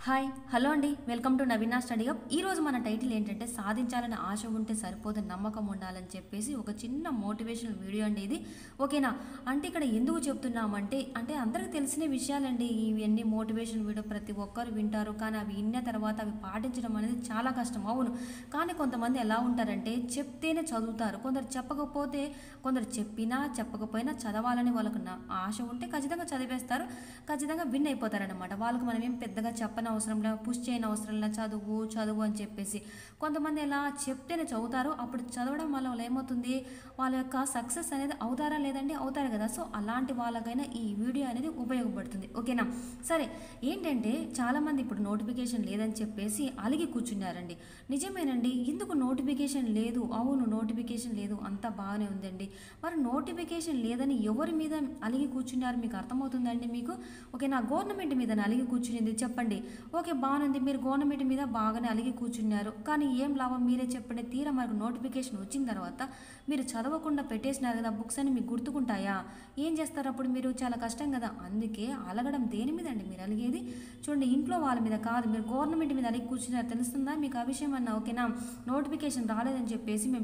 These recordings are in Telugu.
హాయ్ హలో అండి, welcome to Naveena study hub. ఈరోజు మన టైటిల్ ఏంటంటే సాధించాలని ఆశ ఉంటే సరిపోదు, నమ్మకం ఉండాలని చెప్పేసి ఒక చిన్న మోటివేషనల్ వీడియో అండి ఇది. ఓకేనా? అంటే ఇక్కడ ఎందుకు చెప్తున్నామంటే అందరికీ తెలిసిన విషయాలండి ఇవన్నీ. మోటివేషన్ వీడియో ప్రతి ఒక్కరు వింటారు, కానీ అవి విన్న తర్వాత అవి పాటించడం అనేది చాలా కష్టం. అవును, కానీ కొంతమంది ఎలా ఉంటారంటే చెప్తేనే చదువుతారు, కొందరు చెప్పకపోతే, కొందరు చెప్పినా చెప్పకపోయినా చదవాలని వాళ్ళకు ఆశ ఉంటే ఖచ్చితంగా చదివేస్తారు, ఖచ్చితంగా విన్ అయిపోతారనమాట. వాళ్ళకు మనం ఏం పెద్దగా చెప్పని అవసరం లేదు, పుష్ చేయని అవసరం లేదు, చదువు చదువు అని చెప్పేసి. కొంతమంది ఎలా చెప్తేనే చదువుతారు, అప్పుడు చదవడం వల్ల వాళ్ళు ఏమవుతుంది, వాళ్ళ యొక్క సక్సెస్ అనేది అవుతారా లేదండి, అవుతారు కదా. సో అలాంటి వాళ్ళకైనా ఈ వీడియో అనేది ఉపయోగపడుతుంది. ఓకేనా? సరే, ఏంటంటే చాలామంది ఇప్పుడు నోటిఫికేషన్ లేదని చెప్పేసి అలిగి కూర్చున్నారండి. నిజమేనండి, ఎందుకు నోటిఫికేషన్ లేదు? అవును, నోటిఫికేషన్ లేదు, అంతా బాగానే ఉందండి. మరి నోటిఫికేషన్ లేదని ఎవరి మీద అలిగి కూర్చున్నారు మీకు అర్థమవుతుందండి మీకు? ఓకేనా? గవర్నమెంట్ మీద అలిగి కూర్చునింది చెప్పండి. ఓకే, బాగుంది, మీరు గవర్నమెంట్ మీద బాగానే అలిగి కూర్చున్నారు, కానీ ఏం లాభం మీరే చెప్పండి. తీరా మనకు నోటిఫికేషన్ వచ్చిన తర్వాత మీరు చదవకుండా పెట్టేసినారు కదా, బుక్స్ అని మీకు గుర్తుకుంటాయా? ఏం చేస్తారు అప్పుడు మీరు? చాలా కష్టం కదా. అందుకే అలగడం దేని మీద అండి మీరు అలిగేది? చూడండి, ఇంట్లో వాళ్ళ మీద కాదు, మీరు గవర్నమెంట్ మీద అలిగి కూర్చున్నారు, తెలుస్తుందా మీకు ఆ విషయం అన్నా? ఓకేనా? నోటిఫికేషన్ రాలేదని చెప్పేసి మేము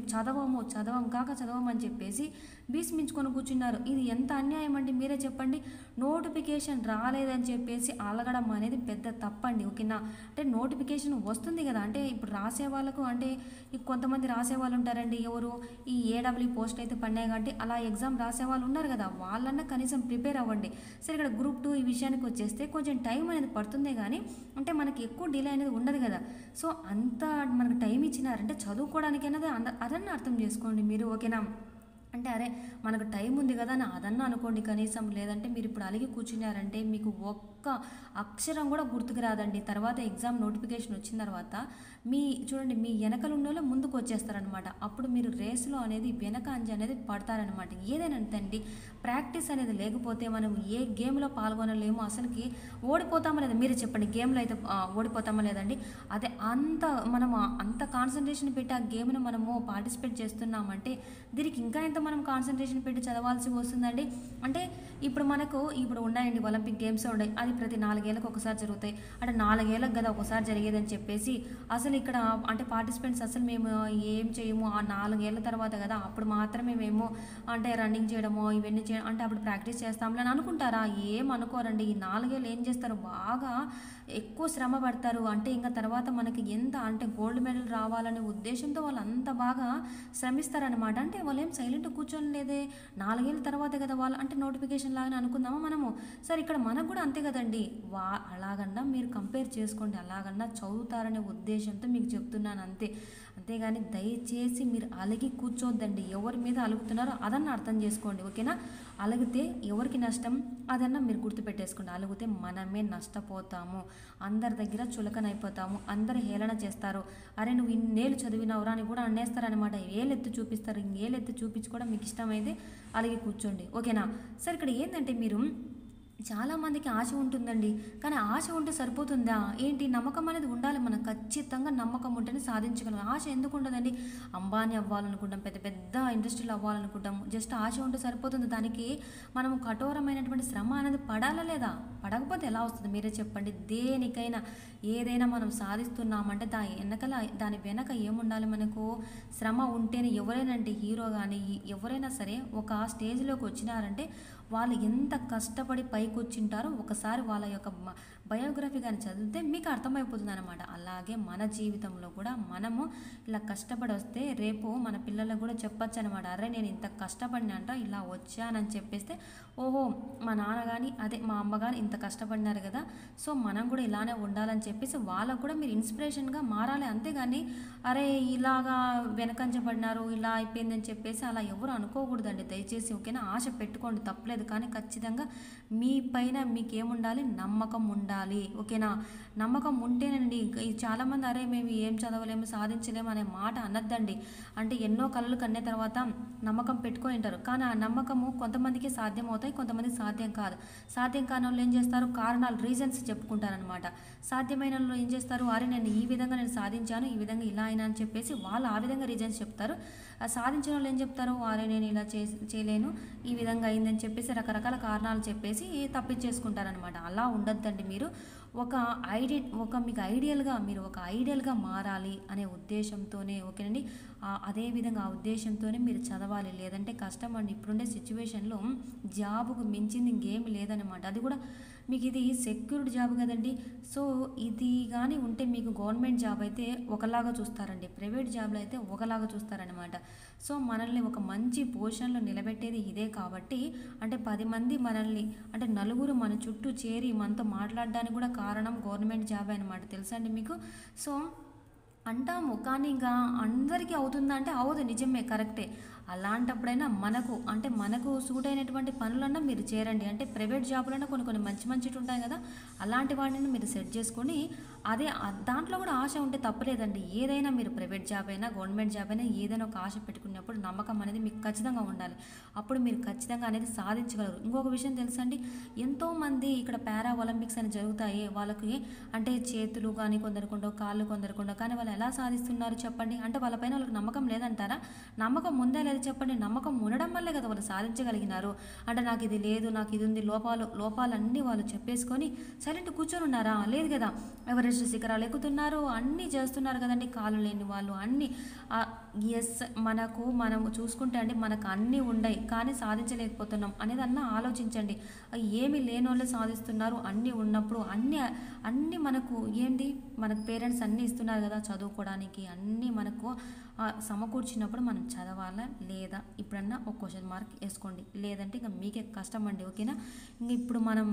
చదవమని చెప్పేసి భీష్మించుకొని కూర్చున్నారు. ఇది ఎంత అన్యాయం అండి, మీరే చెప్పండి. నోటిఫికేషన్ రాలేదని చెప్పేసి అలగడం అనేది పెద్ద తప్పండి. ఓకేనా? అంటే నోటిఫికేషన్ వస్తుంది కదా, అంటే ఇప్పుడు రాసే వాళ్ళకు అంటే కొంతమంది రాసే వాళ్ళు ఉంటారండి, ఎవరు ఈ ఏడబ్ల్యూ పోస్ట్ అయితే పడినాయి కాబట్టి అలా ఎగ్జామ్ రాసే వాళ్ళు ఉన్నారు కదా, వాళ్ళన్నా కనీసం ప్రిపేర్ అవ్వండి. సరే, ఇక్కడ గ్రూప్ 2 ఈ విషయానికి వచ్చేస్తే కొంచెం టైం అనేది పడుతుందే కానీ అంటే మనకి ఎక్కువ డిలే అనేది ఉండదు కదా. సో అంత మనకు టైం ఇచ్చినారంటే చదువుకోవడానికి అనేది అదన్నా అర్థం చేసుకోండి మీరు. ఓకేనా? అంటే అరే, మనకు టైం ఉంది కదా అని అదన్నా అనుకోండి కనీసం. లేదంటే మీరు ఇప్పుడు అలిగి కూర్చున్నారంటే మీకు ఒక్క అక్షరం కూడా గుర్తుకు రాదండి. తర్వాత ఎగ్జామ్ నోటిఫికేషన్ వచ్చిన తర్వాత చూడండి, మీ వెనకలు ఉన్న వాళ్ళు ముందుకు వచ్చేస్తారనమాట. అప్పుడు మీరు రేసులో అనేది వెనక అంజ అనేది పడతారనమాట. ఏదైనా అంతండి, ప్రాక్టీస్ అనేది లేకపోతే మనం ఏ గేమ్లో పాల్గొనలేము, అసలుకి ఓడిపోతామా లేదా మీరే చెప్పండి. గేమ్లో అయితే ఓడిపోతామా లేదండి. అదే మనము అంత కాన్సన్ట్రేషన్ పెట్టి ఆ గేమ్ను మనము పార్టిసిపేట్ చేస్తున్నామంటే దీనికి ఇంకా ఎంత మనం కాన్సన్ట్రేషన్ పెట్టి చదవాల్సి వస్తుందండి. అంటే ఇప్పుడు ఉన్నాయండి, ఒలింపిక్ గేమ్స్ ఉన్నాయి, అది ప్రతి 4 ఏళ్ళకి ఒకసారి జరుగుతాయి. అంటే 4 ఏళ్ళకి కదా ఒకసారి జరిగేదని చెప్పేసి అసలు ఇక్కడ అంటే పార్టిసిపెంట్స్ అసలు మేము ఏం చేయము, ఆ 4 ఏళ్ళ తర్వాత కదా అప్పుడు మాత్రమే మేము అంటే రన్నింగ్ చేయడమో ఇవన్నీ చేయడం, అంటే అప్పుడు ప్రాక్టీస్ చేస్తాంలే అని అనుకుంటారా? ఏం అనుకోరండి. ఈ 4 ఏళ్ళు ఏం చేస్తారు, బాగా ఎక్కువ శ్రమ పడతారు. అంటే ఇంకా తర్వాత మనకి ఎంత అంటే గోల్డ్ మెడల్ రావాలనే ఉద్దేశంతో వాళ్ళు అంత బాగా శ్రమిస్తారనమాట. అంటే వాళ్ళు ఏం సైలెంట్ కూర్చొని లేదే, 4 ఏళ్ళ తర్వాత కదా వాళ్ళు అంటే నోటిఫికేషన్ లాగానే అనుకుందామా మనము? సరే, ఇక్కడ మనకు కూడా అంతే కదండి. అలాగన్నా మీరు కంపేర్ చేసుకోండి, అలాగన్నా చదువుతారనే ఉద్దేశంతో మీకు చెప్తున్నాను అంతే. అంతేగాని దయచేసి మీరు అలిగి కూర్చోద్దండి. ఎవరి మీద అలుగుతున్నారో అదన్నా అర్థం చేసుకోండి. ఓకేనా? అలిగితే ఎవరికి నష్టం అదన్నా మీరు గుర్తుపెట్టేసుకోండి. అలిగితే మనమే నష్టపోతాము, అందరి దగ్గర చులకనైపోతాము, అందరు హేళన చేస్తారు. అరే, నువ్వు ఇన్నేళ్ళు చదివినవరా అని కూడా అనేస్తారనమాట. ఏలెత్తి చూపిస్తారు. ఏలెత్తి చూపించుకోవడం మీకు ఇష్టమైతే అలిగి కూర్చోండి. ఓకేనా? సరే, ఇక్కడ ఏంటంటే మీరు చాలామందికి ఆశ ఉంటుందండి, కానీ ఆశ ఉంటే సరిపోతుందా ఏంటి? నమ్మకం అనేది ఉండాలి. మనకు ఖచ్చితంగా నమ్మకం ఉంటేనే సాధించగలం. ఆశ ఎందుకు ఉండదండి? అంబానీ అవ్వాలనుకుంటాం, పెద్ద పెద్ద ఇండస్ట్రీలు అవ్వాలనుకుంటాం, జస్ట్ ఆశ ఉంటే సరిపోతుంది. దానికి మనం కఠోరమైనటువంటి శ్రమ అనేది పడాలా లేదా? పడకపోతే ఎలా వస్తుంది మీరే చెప్పండి. దేనికైనా ఏదైనా మనం సాధిస్తున్నామంటే దాని వెనక ఏముండాలి మనకు? శ్రమ ఉంటేనే. ఎవరైనా అంటే హీరో కానీ ఎవరైనా సరే ఒక స్టేజ్లోకి వచ్చినారంటే వాళ్ళు ఎంత కష్టపడి పైకి వచ్చింటారో ఒకసారి వాళ్ళ యొక్క బయోగ్రఫీ కానీ చదివితే మీకు అర్థమైపోతుంది అనమాట. అలాగే మన జీవితంలో కూడా మనము ఇలా కష్టపడి వస్తే రేపు మన పిల్లలకు కూడా చెప్పచ్చు అనమాట. అరే, నేను ఇంత కష్టపడినంట, ఇలా వచ్చానని చెప్పేస్తే ఓహో, మా నాన్న కానీ అదే మా అమ్మ కానీ ఇంత కష్టపడినారు కదా, సో మనం కూడా ఇలానే ఉండాలని చెప్పేసి వాళ్ళకు కూడా మీరు ఇన్స్పిరేషన్గా మారాలి. అంతేగాని అరే ఇలాగా వెనకంచబడినారు, ఇలా అయిపోయిందని చెప్పేసి అలా ఎవరు అనుకోకూడదండి దయచేసి. ఓకేనా? ఆశ పెట్టుకోండి, తప్పలేదు, కానీ ఖచ్చితంగా మీ పైన మీకేముండాలి? నమ్మకం ఉండాలి. ఓకేనా? నమ్మకం ఉంటేనండి. చాలామంది అరే మేము ఏం చదవలేము, సాధించలేము అనే మాట అనద్దండి. అంటే ఎన్నో కళలు కన్నే తర్వాత నమ్మకం పెట్టుకొని ఉంటారు, కానీ ఆ నమ్మకము కొంతమందికి సాధ్యం అవుతాయి, కొంతమందికి సాధ్యం కాదు. సాధ్యం కాని వాళ్ళు ఏం చేస్తారు, కారణాలు రీజన్స్ చెప్పుకుంటారనమాట. సాధ్యమైన వాళ్ళు ఏం చేస్తారు, అరే నేను ఈ విధంగా నేను సాధించాను, ఈ విధంగా ఇలా అయినా అని చెప్పేసి వాళ్ళు ఆ విధంగా రీజన్స్ చెప్తారు. సాధించిన వాళ్ళు ఏం చెప్తారు, అరే నేను ఇలా చేయలేను, ఈ విధంగా అయిందని చెప్పేసి రకరకాల కారణాలు చెప్పేసి తప్పించేసుకుంటారనమాట. అలా ఉండొద్దండి మీరు. ఒక మీకు మీరు ఒక ఐడియల్గా మారాలి అనే ఉద్దేశంతోనే ఓకేనండి. అదేవిధంగా ఆ ఉద్దేశంతోనే మీరు చదవాలి. లేదంటే కష్టం అండి. ఇప్పుడుండే సిచ్యువేషన్లో జాబుకు మించింది ఇంకేమి లేదనమాట. అది కూడా మీకు ఇది సెక్యూర్డ్ జాబ్ కదండి. సో ఇది కానీ ఉంటే మీకు గవర్నమెంట్ జాబ్ అయితే ఒకలాగా చూస్తారండి, ప్రైవేట్ జాబ్లో అయితే ఒకలాగా చూస్తారనమాట. సో మనల్ని ఒక మంచి పొజిషన్లో నిలబెట్టేది ఇదే కాబట్టి, అంటే 10 మంది మనల్ని, అంటే నలుగురు మన చుట్టూ చేరి మనతో మాట్లాడడానికి కూడా కారణం గవర్నమెంట్ జాబే అనమాట. తెలుసా అండి మీకు? సో అంటాము కానీ ఇంకా అందరికీ అవుతుందా అంటే అవదు, నిజమే, కరెక్టే. అలాంటప్పుడైనా మనకు సూట్ అయినటువంటి పనులన్నా మీరు చేరండి. అంటే ప్రైవేట్ జాబులన్నా కొన్ని మంచి ఉంటాయి కదా, అలాంటి వాటిని మీరు సెట్ చేసుకొని దాంట్లో కూడా ఆశ ఉంటే తప్పలేదండి. ఏదైనా మీరు ప్రైవేట్ జాబ్ అయినా గవర్నమెంట్ జాబ్ అయినా ఏదైనా ఒక ఆశ పెట్టుకున్నప్పుడు నమ్మకం అనేది మీకు ఖచ్చితంగా ఉండాలి. అప్పుడు మీరు ఖచ్చితంగా అనేది సాధించగలరు. ఇంకొక విషయం తెలుసా అండి, ఎంతోమంది ఇక్కడ పారా ఒలింపిక్స్ అని జరుగుతాయి, వాళ్ళకి అంటే చేతులు కానీ కొందరుకుండో, కాళ్ళు కొందరుకుండో, కానీ వాళ్ళు ఎలా సాధిస్తున్నారు చెప్పండి? అంటే వాళ్ళపైన వాళ్ళకి నమ్మకం లేదంటారా? నమ్మకం ఉందా లేదా చెప్పండి? నమ్మకం ఉండడం వల్లే కదా వాళ్ళు సాధించగలిగినారు. అంటే నాకు ఇది లేదు, నాకు ఇది ఉంది, లోపాలన్నీ వాళ్ళు చెప్పేసుకొని సైలెంట్ కూర్చొని ఉన్నారా? లేదు కదా. ఎవరెస్ట్ శిఖరాలు ఎక్కుతున్నారు, అన్నీ చేస్తున్నారు కదండి. కాళ్ళు లేని వాళ్ళు అన్నీ. ఎస్, మనం చూసుకుంటే అండి మనకు అన్నీ ఉన్నాయి కానీ సాధించలేకపోతున్నాం అనేది ఆలోచించండి. ఏమి లేని వాళ్ళు సాధిస్తున్నారు, అన్నీ ఉన్నప్పుడు అన్నీ మనకు ఏంటి, మనకు పేరెంట్స్ అన్నీ ఇస్తున్నారు కదా చదువుకోవడానికి, అన్నీ మనకు సమకూర్చినప్పుడు మనం చదవాలా లేదా? ఇప్పుడన్నా ఒక క్వశ్చన్ మార్క్ వేసుకోండి. లేదంటే ఇంకా మీకే కష్టం అండి. ఓకేనా? ఇంక ఇప్పుడు మనం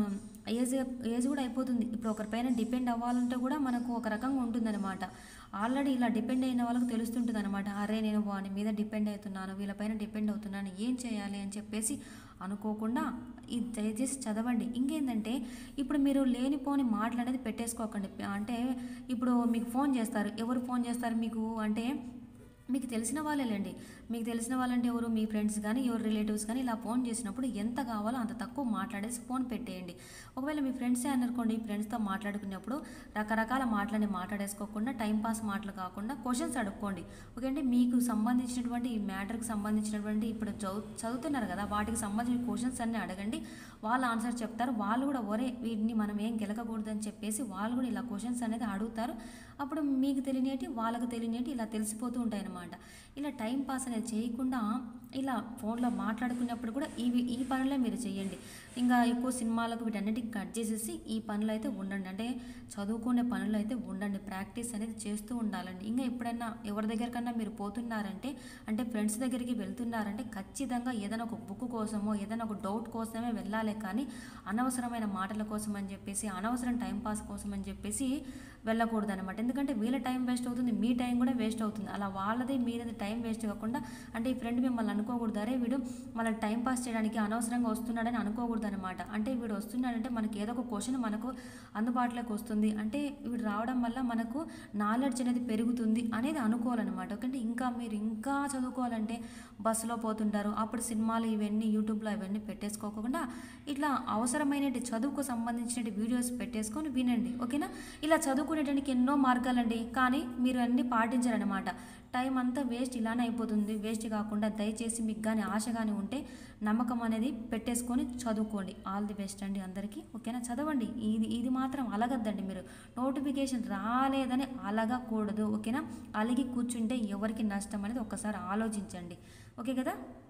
ఏజ్ కూడా అయిపోతుంది. ఇప్పుడు ఒకరిపైన డిపెండ్ అవ్వాలంటే కూడా మనకు ఒక రకంగా ఉంటుందన్నమాట. ఆల్రెడీ ఇలా డిపెండ్ అయిన వాళ్ళకి తెలుస్తుంటుంది అనమాట. అరే నేను వాని మీద డిపెండ్ అవుతున్నాను, వీళ్ళపైన డిపెండ్ అవుతున్నాను, ఏం చేయాలి అని చెప్పేసి అనుకోకుండా ఇది దయచేసి చదవండి. ఇంకేంటంటే ఇప్పుడు మీరు లేనిపోని మాట్లాడేది పెట్టేసుకోకండి. అంటే ఇప్పుడు మీకు ఫోన్ చేస్తారు. ఎవరు ఫోన్ చేస్తారు మీకు అంటే మీకు తెలిసిన వాళ్ళేలేండి. మీకు తెలిసిన వాళ్ళంటే ఎవరు? మీ ఫ్రెండ్స్ కానీ ఎవరు రిలేటివ్స్ కానీ ఇలా ఫోన్ చేసినప్పుడు ఎంత కావాలో అంత తక్కువ మాట్లాడేసి ఫోన్ పెట్టేయండి. ఒకవేళ మీ ఫ్రెండ్సే అనుకోండి, ఫ్రెండ్స్తో మాట్లాడుకున్నప్పుడు రకరకాల మాట్లాడేసుకోకుండా టైంపాస్ మాటలు కాకుండా క్వశ్చన్స్ అడుక్కోండి. ఓకే అండి? మీకు సంబంధించినటువంటి ఈ మ్యాటర్కి సంబంధించినటువంటి ఇప్పుడు చదువుతున్నారు కదా, వాటికి సంబంధించిన క్వశ్చన్స్ అన్నీ అడగండి. వాళ్ళు ఆన్సర్ చెప్తారు. వాళ్ళు కూడా వీటిని మనం ఏం గెలకకూడదని చెప్పేసి వాళ్ళు కూడా ఇలా క్వశ్చన్స్ అనేది అడుగుతారు. అప్పుడు మీకు తెలియనేటి వాళ్ళకు తెలియనేటి ఇలా తెలిసిపోతూ ఉంటాయి అన్నమాట. ఇలా టైం పాస్ అనేది చేయకుండా ఇలా ఫోన్లో మాట్లాడుకున్నప్పుడు కూడా ఈ పనులే మీరు చేయండి. ఇంకా ఎక్కువ సినిమాలకు వీటన్నిటికి కట్ చేసేసి ఈ పనులు అయితే ఉండండి. అంటే చదువుకునే పనులు అయితే ఉండండి. ప్రాక్టీస్ అనేది చేస్తూ ఉండాలండి. ఇంకా ఎప్పుడైనా ఎవరి దగ్గరికన్నా మీరు పోతున్నారంటే, అంటే ఫ్రెండ్స్ దగ్గరికి వెళ్తున్నారంటే ఖచ్చితంగా ఏదైనా ఒక బుక్ కోసమో ఏదైనా ఒక డౌట్ కోసమే వెళ్ళాలి. కానీ అనవసరమైన మాటల కోసం అని చెప్పేసి, అనవసరం టైంపాస్ కోసం అని చెప్పేసి వెళ్ళకూడదు అనమాట. ఎందుకంటే వీళ్ళ టైం వేస్ట్ అవుతుంది, మీ టైం కూడా వేస్ట్ అవుతుంది. అలా వాళ్ళది మీరది టైం వేస్ట్ కాకుండా, అంటే ఈ ఫ్రెండ్ మిమ్మల్ని అనుకోకూడదు, అరే వీడు మనల్ని టైం పాస్ చేయడానికి అనవసరంగా వస్తున్నాడని అనుకోకూడదు అనమాట. అంటే వీడు వస్తున్నాడంటే మనకి ఏదో ఒక క్వశ్చన్ మనకు అందుబాటులోకి వస్తుంది, అంటే వీడు రావడం వల్ల మనకు నాలెడ్జ్ అనేది పెరుగుతుంది అనేది అనుకోవాలన్నమాట. ఓకే, ఇంకా మీరు ఇంకా చదువుకోవాలంటే బస్సులో పోతుంటారు, అప్పుడు సినిమాలు ఇవన్నీ యూట్యూబ్లో ఇవన్నీ పెట్టేసుకోకుండా ఇట్లా అవసరమైన చదువుకు సంబంధించిన వీడియోస్ పెట్టేసుకొని వినండి. ఓకేనా? ఇలా చదువుకునేటానికి ఎన్నో మార్గాలండి, కానీ మీరు అన్నీ పాటించారనమాట. టైం అంతా వేస్ట్ ఇలానే అయిపోతుంది. వేస్ట్ కాకుండా దయచేసి మీకు కానీ ఆశ కానీ ఉంటే నమ్మకం అనేది పెట్టేసుకొని చదువుకోండి. ఆల్ ది బెస్ట్ అండి అందరికీ. ఓకేనా? చదవండి. ఇది మాత్రం అలగద్దండి. మీరు నోటిఫికేషన్ రాలేదని అలగకూడదు. ఓకేనా? అలిగి కూర్చుంటే ఎవరికి నష్టం అనేది ఒక్కసారి ఆలోచించండి. ఓకే కదా?